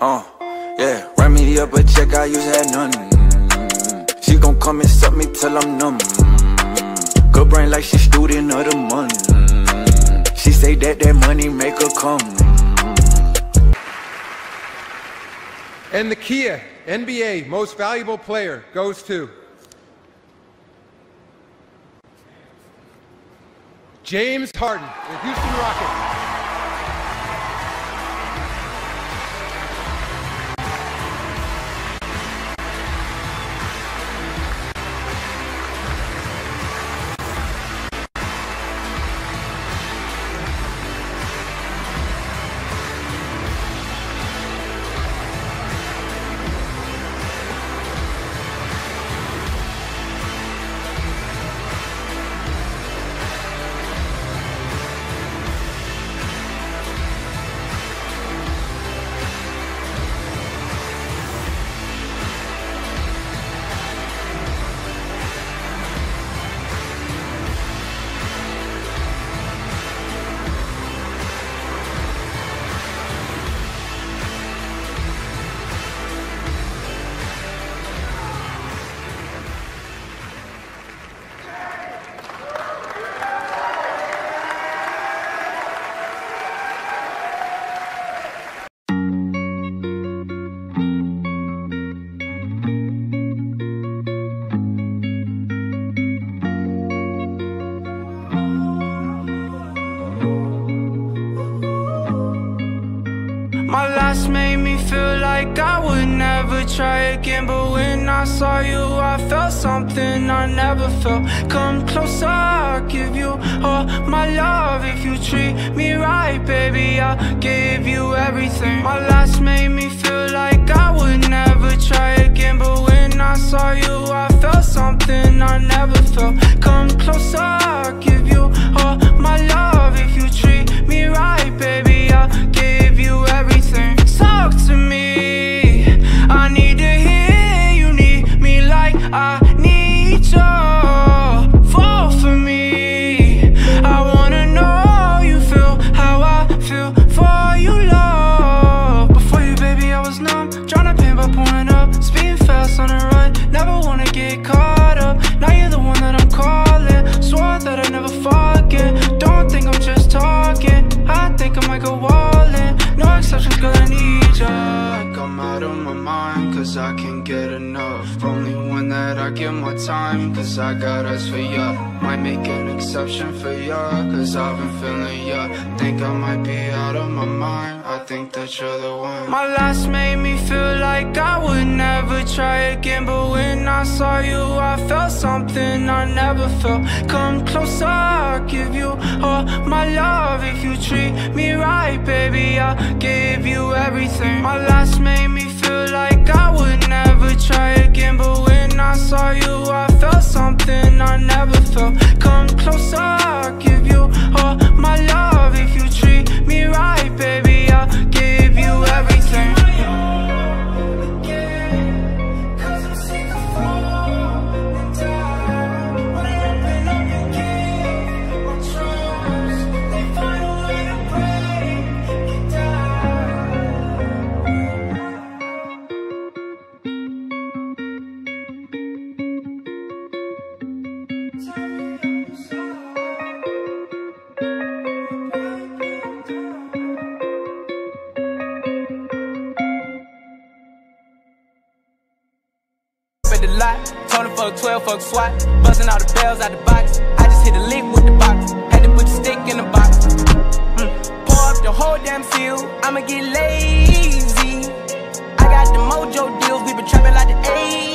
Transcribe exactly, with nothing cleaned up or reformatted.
Uh, yeah, run me up a check, I used to have none. She gon' come and suck me till I'm numb. Good brain like she student of the month. She say that that money make her come. And the Kia N B A Most Valuable Player goes to James Harden, the Houston Rockets. My last made me feel like I would never try again, but when I saw you, I felt something I never felt. Come closer, I'll give you all my love. If you treat me right, baby, I'll give you everything. My last made me feel like I would never try again, but when I saw you, I felt something I never felt. Come closer, I'll give you all my love. If you treat me right, baby, I'll give you everything. Talk to me, I need to hear you need me like I need you. Fall for me, I wanna know you feel how I feel for you, love. Before you, baby, I was numb, tryna pain by pouring up, speeding fast on the run, never wanna get caught up. Now you're the one that I'm calling, swore that I'd never forget. Don't think I'm just talking, I think I might go all in. No exceptions, girl, I need ya. I'm out of my mind, cause I can't get enough. Only one that I give my time, cause I got us for ya. Might make an exception for ya, cause I've been feeling ya. Think I might be out of my mind, I think that you're the one. My last made me feel like I would never try again, but when I saw you, I felt something I never felt. Come closer, I'll give you all my love. If you treat me right, baby, I'll give you everything. My last made me feel like I would never try again, but when I saw you, I felt something I never felt. Come closer, I'll give you all my love. If you treat me right, baby, I'll give you everything. The lot, told him fuck twelve, fuck SWAT, busting all the bells out the box. I just hit a lick with the box, had to put the stick in the box. Mm. Pour up the whole damn seal, I'ma get lazy. I got the mojo deals, we been trapping like the eighties.